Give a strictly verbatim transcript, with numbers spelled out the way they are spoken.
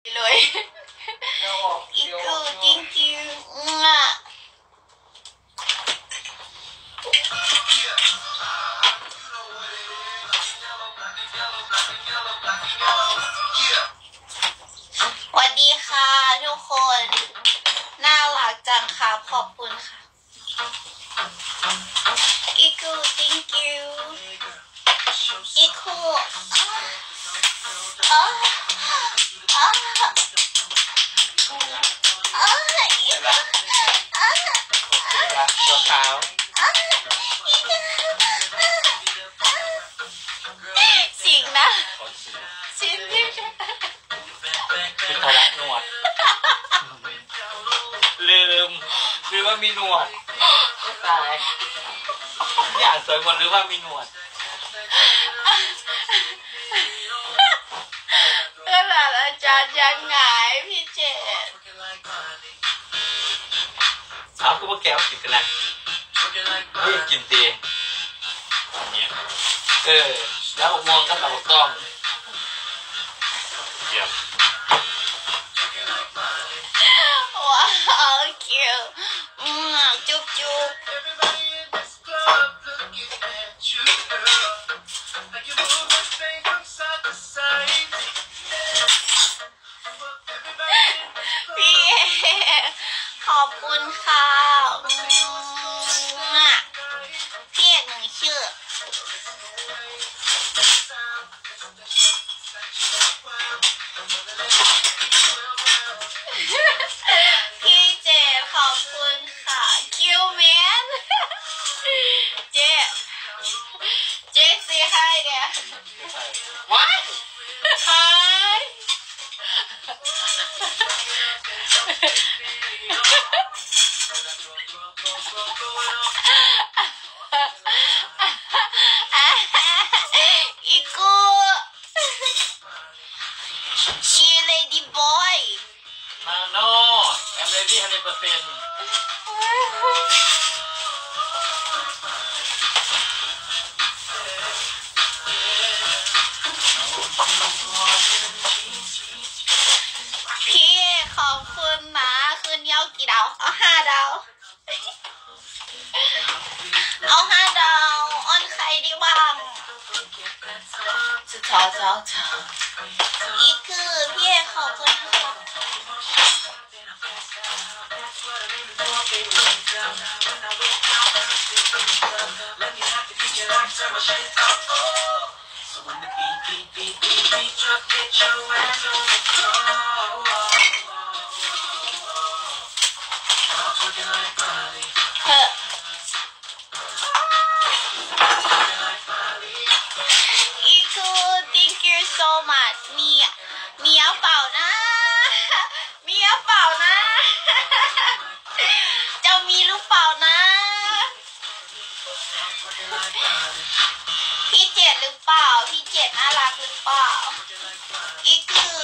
เลยอีกูจริงจริงอ่ะสวัสดีค่ะทุกคนน่ารักจังค่ะขอบคุณค่ะอีกู thank you อีกูอ๋ออ๋ออ๋ออีกูอ๋อตัวขาวสิงนะสิงที่คือทะเลหนวดลืมหรือว่ามีหนวดตายอยากสวยหมดหรือว่ามีหนวดขนาดอาจารย์ยังไงพี่เจดเอาคือว่าแก้วกินกันนะเฮ้ยกินตีเนี่ยเออแล้วมองก็ตะบกล้องเยี่ยมว้าวคิวอืมจุ๊บจุ๊บพี่ขอบคุณค่ะพี่เอกหนึ่งชื่อพี่เจขอบคุณค่ะคิวแมนเจเจซีให้เนี่ยว้ายฮายอีกูชีเลดี้บอยมาโน่แอมเลดี้ฮันเดอร์เปอร์เซ็นต์พี่ขอบคุณนะคืนนี้เอากี่ดาวเอาห้าดาวเอาห้าดาวออนใครดีบ้างจะท้อท้อท้ออีกคือพี่ขอบคุณนะคะเฮ้ออีกคือ thank you so much มีมีเอาเปล่านะมีเอาเปล่านะจะมีหรือเปล่านะพี่เจ็ดหรือเปล่าพี่เจ็ดน่ารักหรือเปล่าอีกคือ